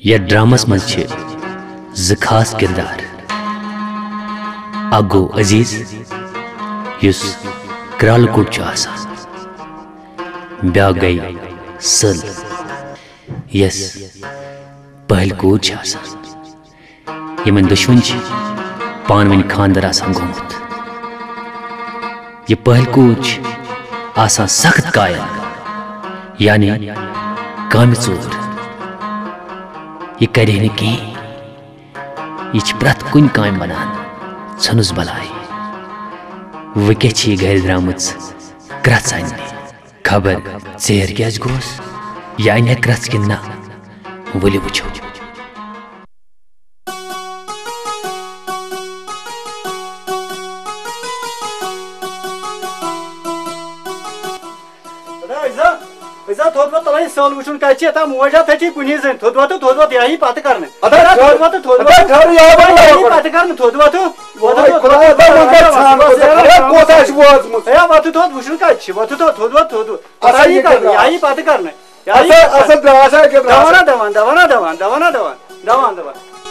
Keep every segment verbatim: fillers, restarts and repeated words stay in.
या ड्रामस मज ज खास किरदार अगो अजीज युस क्राल कुट ब्या गई सल यस पहल कूद यमन दुश्मन पान वन खानदर आसान गोमुत यह पहल कूद आसान सख्त कायल यानी काम चोर यह करे न कहीं यह प्रत कुन काम बनान छनुस बलाई वह घर द्रामुत क्रच अन्ने खबर चेर क्या गोस यह अन्य क्रच कि ना वलि वुचो सल वुचन कत मोजा थी कुन जन थोद वत थोद वत यही पत कर थोद वत थोद वत पत कर थोद वत वत थोद वुचन कत वत थोद वत थोद यही पत कर दवाना दवान दवाना दवान दवाना दवान दवान दवान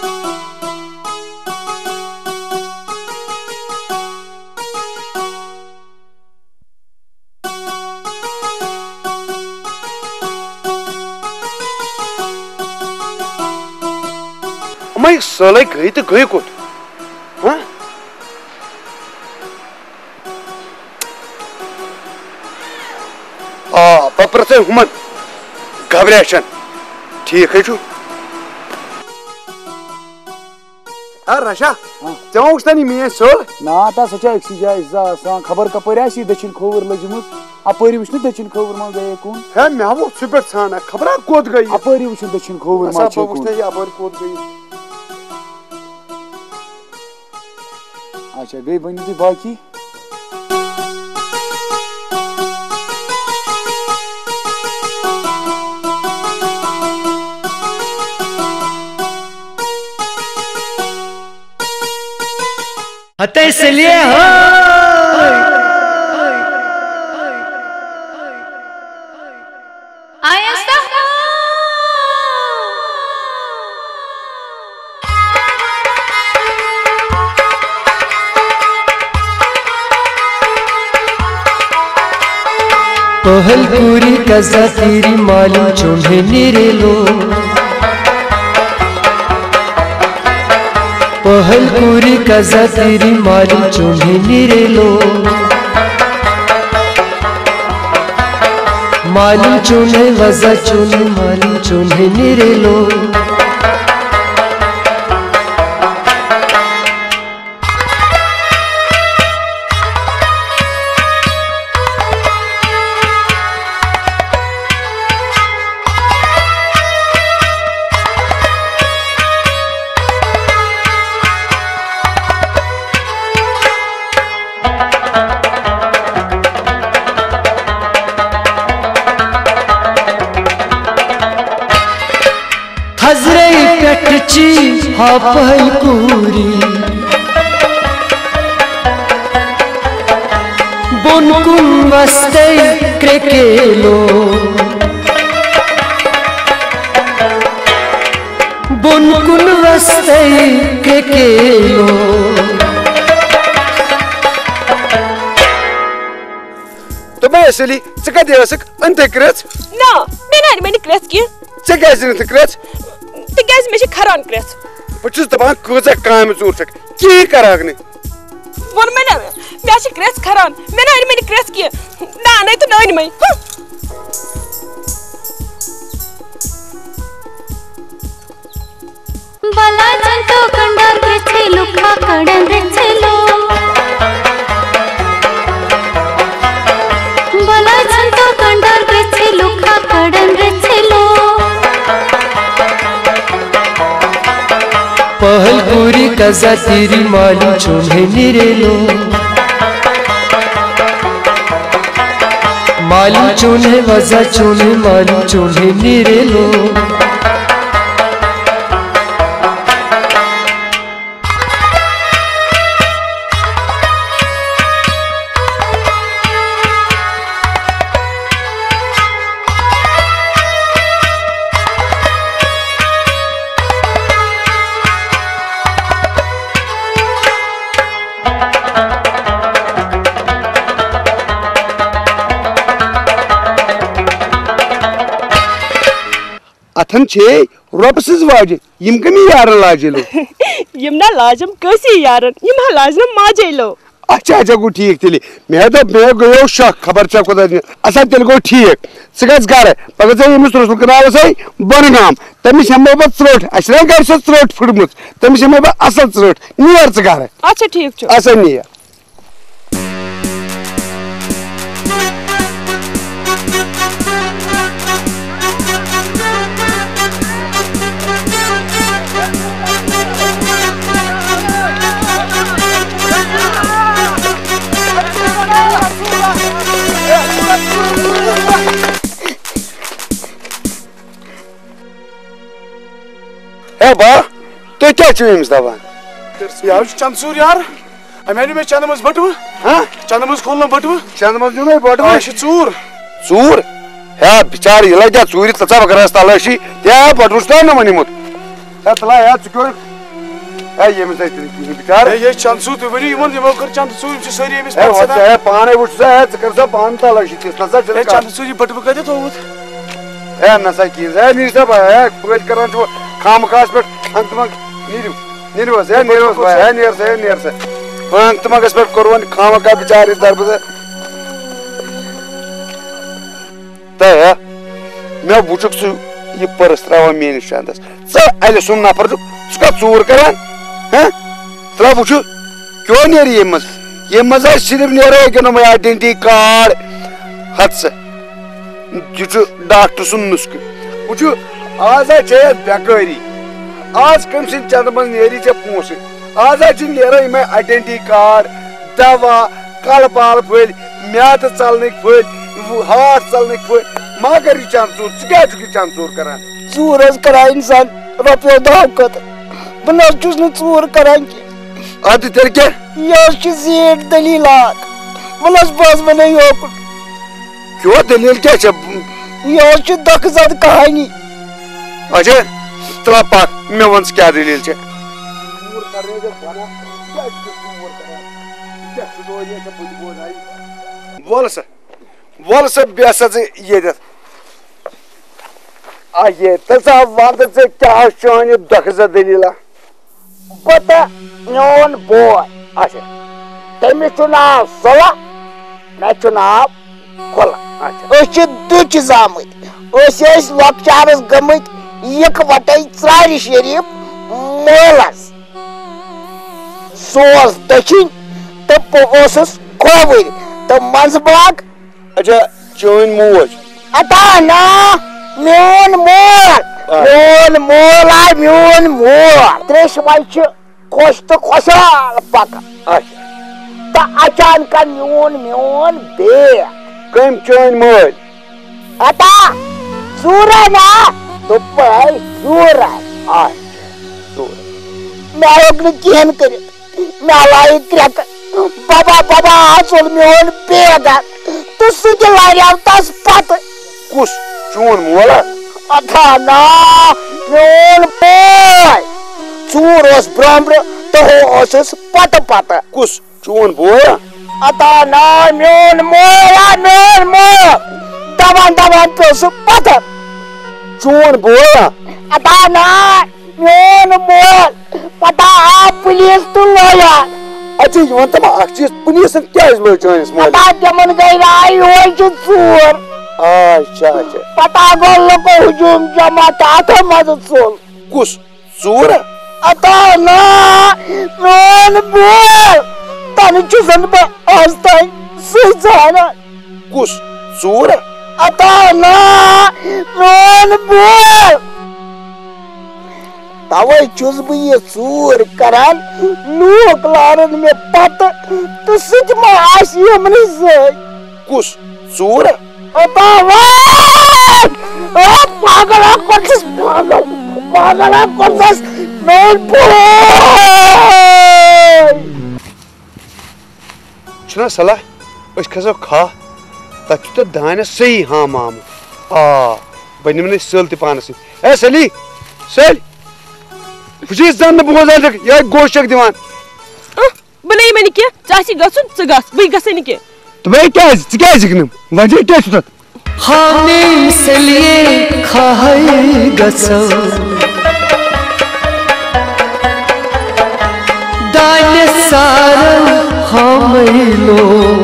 सल गई तो गई कोत आ पप्रस हुमन घबराशन ठीक है रशा ऐ वुचन मेन सल ना ता सो अक्सी जाए खबर कपर दक्षिण खोवर लजम अपरी वुचन दक्षिण खोवर मन गए कौन है मे वो सुपे छाना खबर कोत गई अपरी वुचन दक्षिण खोवर मन अपर कोत गई अच्छा बे वन तुम बाकी हते इसलिए हो पहल पूरी कजा तेरी मालूम चुम्हे निरे लो पहल पूरी कजा तेरी मालूम चुम्हे निरे लो मालूम चुने वजा चुने मालूम चुम्हे निरे लो हाँ पहल पूरी बुनकुन वस्ते क्रेकेलो बुनकुन वस्ते क्रेकेलो तो मैं असली चका देवसक अंत क्रच ना मैं ना मैंने क्रच किया चका जन क्रच तिकाज मे खरान क्रच बस दपान कज काम चूर सक की कराग ने वो मैं ना मैं क्रच खरान मैं ना मैंने क्रच किया ना नहीं तो नहीं मैं बला जंतो कंडर क्रचे लुखा कडन रेचलो बला जंतो कंडर क्रचे लुखा कडन रेचलो पहल पूरी कजा तेरी मालूम चुम्हे निरे लो मालूम चुने वजा चुने मालूम चुम्हे निरे लो چھے رۄبہٕ سٕنٛز واجہِ یِم کٔمی یارن لاجے لو یم نا لاجم کٲنٛسی یارن یم ہا لاجنم ماجے لو اچھا اچھا گوٚو ٹھیٖک تیٚلہِ مےٚ دوٚپ مےٚ گٔیو شک خبر چھا خۄدا دِنہِ اچھا تیٚلہِ گوٚو ٹھیٖک ژٕ گژھ گرٕ پگاہ ژٕ ییٚمِس رسول کنالس ہے بۄنہٕ گام تٔمِس ہٮ۪مو بہٕ ژرٛوٚٹ اَسہِ چھِنا گرِ سۄ ژرٛوٚٹ پھٕٹمٕژ تٔمِس ہٮ۪مو بہٕ اصل ژرٛوٚٹ نیر ژٕ گرٕ اچھا ٹھیٖک چھُ اچھا نیر ہے با تُہۍ کیٛاہ چھِو أمِس دپان یار چند ژوٗر یار أمۍ أنۍ مےٚ چندٕ منٛز بٔٹوٕ ہاں چندٕ منٛز کھولنم بٔٹوٕ چندٕ منٛز نیوٗ بٔٹوٕ یہِ چھِ ژوٗر ژوٗر ہے بِچارٕ یہِ لگہِ ژوٗرِ ژٕ بہٕ کرس تلٲشی ہے بٔٹوٕ چھُ نہٕ وۄنۍ نِمُت ہے ژٕ لاے ہے ژٕ کیٛاہ ہے ییٚمِس نہٕ کِہیٖنۍ بِچارٕ ہے یہِ چند ژوٗر تُہۍ ؤنِو یِمن یِمو کٔر چند ژوٗر یِم چھِ سٲری أمِس ہے وۄنۍ ژٕ ہے پانے وٕچھ سا ہے ژٕ کر سا پانہٕ تلٲشی تِژھ نسا ہے چند ژوٗر یہِ بٔٹوٕ کتہِ تھومُت ہے نسا کِہیٖنۍ ہے نیٖر سا ہے پٲٹھۍ کران چھُ خامہٕ خاص پٮ۪ٹھ ہنٛگتہٕ منٛگ نیٖرِو نیٖرِو حظ ہے نیٖرِو حظ ہے نیر سا ہے نیر سا ہنٛگتہٕ منٛگس پٮ۪ٹھ کوٚر وۄنۍ خامہٕ خاص بِچارٕ دربٕدر تہٕ ہے مےٚ وٕچھُکھ ژٕ یہِ پٔرٕس تراوان میٲنِس چندس ژٕ الہِ سُنٛد نفر چھُکھ ژٕ کتھ ژوٗر کران ہاں ترٛا وٕچھُو کیٛاہ نیرِ ییٚمہِ منٛز ییٚمہِ منٛز آسہِ صرف نیرو ییٚکیٛاہ یِمے آیڈنٹی کارڈ ہت سا یہِ چھُ ڈاکٹر سُنٛد نُسخہٕ وٕچھِو آز حظ چھے یتھ بٮ۪کٲری آز کٔمۍ سٕنٛدِ چندٕ منٛز نیری ژےٚ پونٛسہٕ آز حظ چھِ نیران یِمے آیڈنٹی کارڈ دوا کلہٕ بال پھٔلۍ میادٕ ژلنٕکۍ پھٔلۍ ہاٹ ژلنٕکۍ پھٔلۍ ما کر یہِ چند ژوٗر ژٕ کیٛازِ چھُکھ یہِ چند ژوٗر کران ژوٗر حظ کران انسان رۄپیو دہو خٲطرٕ بہٕ نہ حظ چھُس نہٕ ژوٗر کران کینٛہہ ادٕ تیٚلہِ کیٛاہ یہِ حظ چھِ زیٖٹھ دٔلیٖلات وَلہٕ حظ بہٕ حظ وَنے یوکُن کیٛاہ دٔلیٖل کیٛاہ چھےٚ یہِ حظ چھِ دۄکھٕ زد کہانی اچھا ترٛا پکھ مےٚ وَن ژٕ کیٛاہ دٔلیٖل چھےٚ وَل سا وَل سا بیٚہہ سا ژٕ ییٚتٮ۪تھ آ ییٚتہِ سا وَن تہٕ ژےٚ کیٛاہ چٲنۍ دۄکھٕ زد دٔلیٖلا بہٕ تہٕ میون بوے اچھا تٔمِس چھُ ناو سُلا مےٚ چھُ ناو کُلا أسۍ چھِ دُچہِ زامٕتۍ أسۍ ٲسۍ لۄکچارس گٔمٕتۍ یِکوَٹے ژرارِ شریٖف مٲلس سُہ اوس دٔچھِنۍ تہٕ بہٕ اوسُس کھووٕرۍ تہٕ منٛزٕ باگ اچھا چٲنۍ موج اتا نا میون مول میون مول آے میون مول تریشوے چھِ خۄش تہٕ خۄشحال پکان اچھا تہٕ اچانکن میون میون بیگ کٔمۍ چٲنۍ مٲلۍ اتا ژوٗرے نا دوٚپمَے ژوٗرے مےٚ ہیوٚک نہٕ کِہیٖنۍ کٔرِتھ مےٚ لایہِ کرٛٮ۪کہٕ ببا ببا ژوٚل میون بیگ تہٕ سُہ تہِ لاریو تس پتہٕ کُس چون مولا اتا نا میون بوے ژوٗر اوس برٛونٛہہ تہٕ ہُہ اوسُس پتہٕ پتہٕ کُس چون بوے اتا نا میون مول آ میون مول دون دون پیوٚو سُہ پتہٕ چون بوے اتا نا میون مول پتہٕ آو پُلیٖس تہٕ لویان اچھا یہِ وَن تہٕ مےٚ اکھ چیٖز پُلیٖسن کیٛازِ لٲج چٲنِس مٲلِس پتہٕ تِمن گٔے راے یِہوے چھُ ژوٗر اچھا اچھا پتہٕ گوٚو لُکو ہجوٗم جمع تہٕ اتھو منٛزٕ ژوٚل کُس ژوٗر اتا نا میون بول تنہٕ چھُسن بہٕ آز تام سُے ژھانڈان کُس ژوٗر اتا نا میون بول توے چھُس بہٕ یہِ ژوٗر کران لوٗکھ لارن مےٚ پتہٕ تہٕ سُہ تہِ ما آسہِ یِمنٕے سۭتۍ کُس ژوٗر اتا وای پاگلا کوٚرسس پاگل پاگلا کوٚرسس میون بوے چھُنا صلاح أسۍ کھسو کھہہ تتھ چھُ تتھ دانٮ۪س صحیح ہام آمُت آ بہٕ نِمنے سٔل تہِ پانس سۭتۍ ہے سلی سٔلۍ بہٕ چھُس زن نہٕ بوزان چھکھ یِہوے گوش چھکھ دِوان بہٕ نَیہِ مےٚ نہٕ کینٛہہ ژےٚ آسی گژھُن ژٕ گژھ بٕے گژھے نہٕ کینٛہہ دوٚپمے کیٛازِ ژٕ کیٛازِ یِکھ نہٕ وجہ کیٛاہ چھُ تتھ हामी सलिए खाई गसौ दाने सारा हमैलो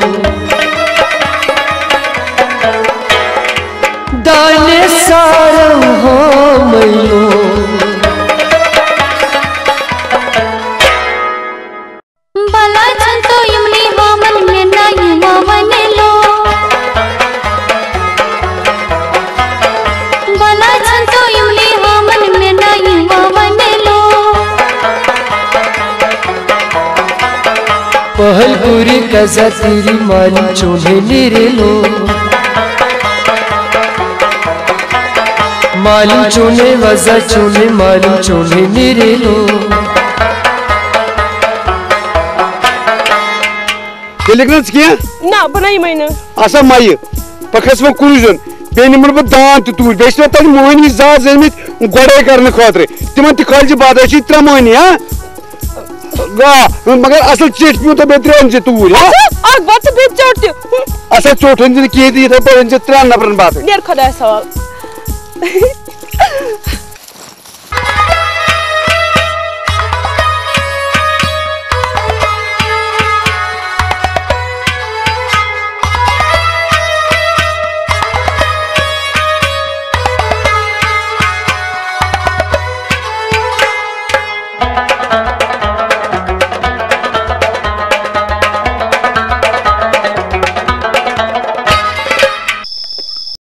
दाने सारा हमैलो बला छंतो यमली वामन में ना युवा वनेलो बला छंतो यमली वामन में ना युवा वनेलो पहल पूरी कजा तेरी माली चोले मेरे लो माली चोले वजा चोले माली चोले मेरे लो लेकिन क्या ना बनाई मैंने आसा माये पखस वो कुरुजन बेनिमर ब दान त तूर बेस त मोहनी जा जमित गोडे करने खातिर तिमन ति कॉलेज बाद अछि त्रा मोहनी हां गा मगर असल चेट पियो त बेत्रन जे तूर हां आग बात बेच चोट असल चोटन जे के दी त बरन जे त्रा नबरन बात देर खदा सवाल